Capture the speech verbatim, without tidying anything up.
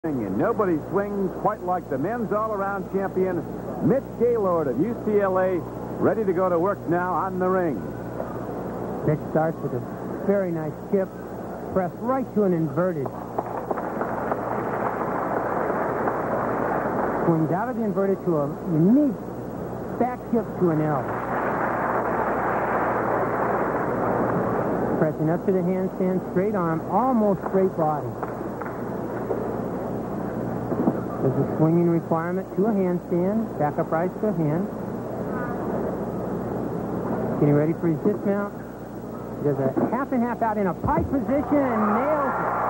And nobody swings quite like the men's all-around champion, Mitch Gaylord of U C L A, ready to go to work now on the ring. Mitch starts with a very nice chip, pressed right to an inverted. Swings out of the inverted to a unique back chip to an L. Pressing up to the handstand, straight arm, almost straight body. There's a swinging requirement to a handstand, back up right to a hand. Getting ready for his dismount. He does a half and half out in a pike position and nails it.